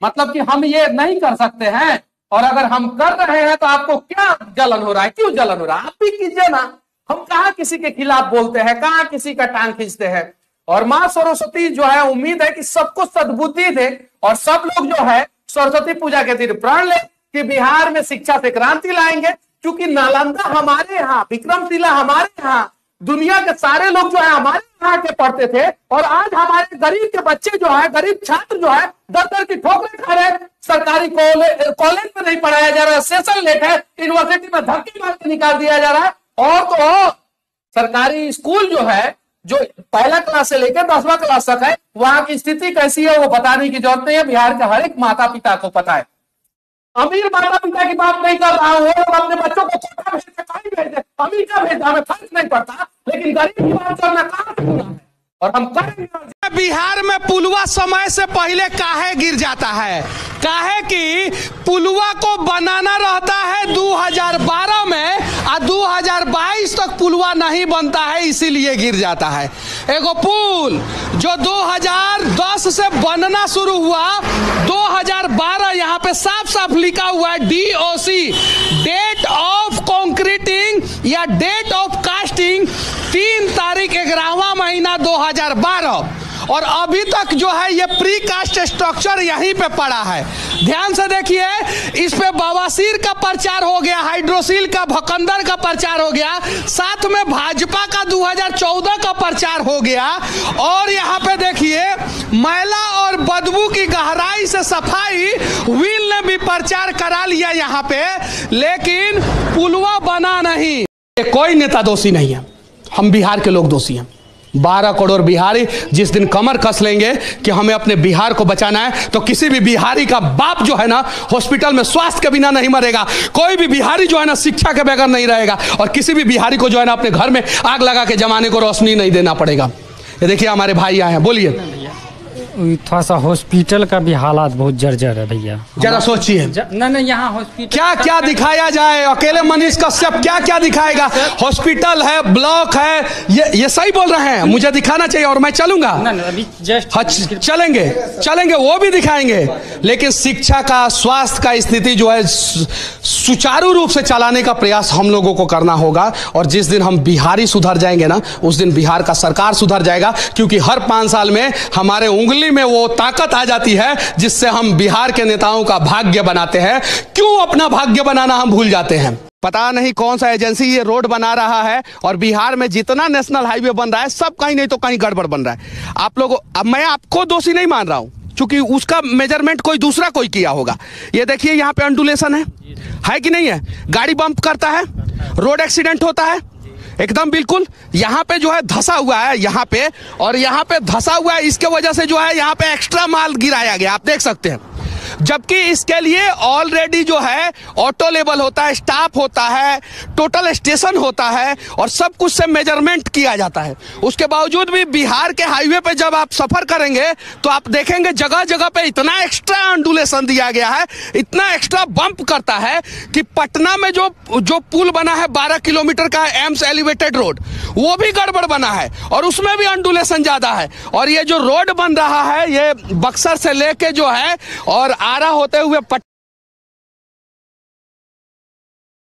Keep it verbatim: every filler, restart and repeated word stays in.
मतलब कि हम ये नहीं कर सकते हैं, और अगर हम कर रहे हैं तो आपको क्या जलन हो रहा है, क्यों जलन हो रहा है, आप भी कीजिए ना। हम कहाँ किसी के खिलाफ बोलते हैं, कहाँ किसी का टांग खींचते हैं। और मां सरस्वती जो है, उम्मीद है कि सबको सद्बुद्धि दे और सब लोग जो है सरस्वती पूजा के दिन प्रण ले कि बिहार में शिक्षा से क्रांति लाएंगे। क्योंकि नालंदा हमारे यहाँ, विक्रमशिला हमारे यहाँ, दुनिया के सारे लोग जो है हमारे यहाँ के पढ़ते थे, और आज हमारे गरीब के बच्चे जो है, गरीब छात्र जो है दर दर की ठोकरें खा रहे हैं। सरकारी कॉलेज में नहीं पढ़ाया जा रहा है, सेशन लेट है, यूनिवर्सिटी में धक्के मार के निकाल दिया जा रहा है। और तो और सरकारी स्कूल जो है, जो पहला क्लास से लेकर दसवां क्लास तक है, वहां की स्थिति कैसी है वो बताने की जरूरत नहीं है, बिहार के हर एक माता पिता को पता है। अमीर माता पिता की बात नहीं कर रहा हूं, वो अपने बच्चों को कोटा भेजते, कहीं भेजते, अमीर का भेजता, हमें फर्क नहीं पड़ता, लेकिन गरीब की बात करना कहां से होना है, और हम करेंगे। बिहार में पुलवा समय से पहले काहे गिर जाता है? काहे कि पुलवा को बनाना रहता है दो हज़ार बारह में और दो हज़ार बाईस तक पुलवा नहीं बनता है, इसीलिए गिर जाता है। एगो पुल जो दो हज़ार दस से बनना शुरू हुआ, दो हज़ार बारह यहाँ पे साफ साफ लिखा हुआ है D O C, date of concreting या डेट ऑफ कास्टिंग तीन तारीख ग्यारहवां महीना दो हज़ार बारह, और अभी तक जो है ये प्री कास्ट स्ट्रक्चर यहीं पे पड़ा है। ध्यान से देखिए, इस पे बवासीर का प्रचार हो गया, हाइड्रोसिल का, भकंदर का प्रचार हो गया, साथ में भाजपा का दो हज़ार चौदह का प्रचार हो गया, और यहाँ पे देखिए मैला और बदबू की गहराई से सफाई व्हील ने भी प्रचार करा लिया यहाँ पे, लेकिन पुलवा बना नहीं। कोई नेता दोषी नहीं है, हम बिहार के लोग दोषी हैं। बारह करोड़ बिहारी जिस दिन कमर कस लेंगे कि हमें अपने बिहार को बचाना है, तो किसी भी बिहारी का बाप जो है ना हॉस्पिटल में स्वास्थ्य के बिना नहीं मरेगा, कोई भी बिहारी जो है ना शिक्षा के बगैर नहीं रहेगा, और किसी भी बिहारी को जो है ना अपने घर में आग लगा के जमाने को रोशनी नहीं देना पड़ेगा। ये देखिए हमारे भाई आए हैं, बोलिए। थोड़ा सा हॉस्पिटल का भी हालात बहुत जर्जर है भैया, जरा सोचिए। नहीं नहीं यहाँ हॉस्पिटल क्या क्या दिखाया जाए, अकेले मनीष कश्यप क्या क्या दिखाएगा? हॉस्पिटल है, ब्लॉक है, ये ये सही बोल रहे हैं, मुझे दिखाना चाहिए और मैं चलूंगा। अभी जस्ट हाँ, चलेंगे चलेंगे वो भी दिखाएंगे, लेकिन शिक्षा का, स्वास्थ्य का स्थिति जो है सुचारू रूप से चलाने का प्रयास हम लोगों को करना होगा। और जिस दिन हम बिहारी सुधर जाएंगे ना, उस दिन बिहार का सरकार सुधर जाएगा, क्योंकि हर पांच साल में हमारे उंगली में वो ताकत आ जाती है जिससे हम बिहार के नेताओं का भाग्य बनाते हैं। क्यों अपना भाग्य बनाना हम भूल जाते हैं? पता नहीं कौन सा एजेंसी ये रोड बना रहा है, और बिहार में जितना नेशनल हाईवे बन रहा है सब कहीं नहीं तो कहीं गड़बड़ बन रहा है। आप लोगों, अब मैं आपको दोषी नहीं मान रहा हूं, क्योंकि उसका मेजरमेंट कोई दूसरा कोई किया होगा। ये देखिए यहाँ पे अंडुलेशन है, है कि नहीं है? गाड़ी बम्प करता है, रोड एक्सीडेंट होता है, एकदम बिल्कुल। यहाँ पे जो है धसा हुआ है यहाँ पे, और यहाँ पे धसा हुआ है, इसके वजह से जो है यहाँ पे एक्स्ट्रा माल गिराया गया, आप देख सकते हैं। जबकि इसके लिए ऑलरेडी जो है ऑटो लेवल होता है, स्टाफ होता है, टोटल स्टेशन होता है, और सब कुछ से मेजरमेंट किया जाता है। उसके बावजूद भी बिहार के हाईवे पे जब आप सफर करेंगे तो आप देखेंगे जगह जगह पे इतना एक्स्ट्रा अंडुलेशन दिया गया है, इतना एक्स्ट्रा बम्प करता है कि पटना में जो जो पुल बना है बारह किलोमीटर का एम्स एलिवेटेड रोड, वो भी गड़बड़ बना है, और उसमें भी अंडुलेशन ज्यादा है। और ये जो रोड बन रहा है, ये बक्सर से लेके जो है और आरा होते हुए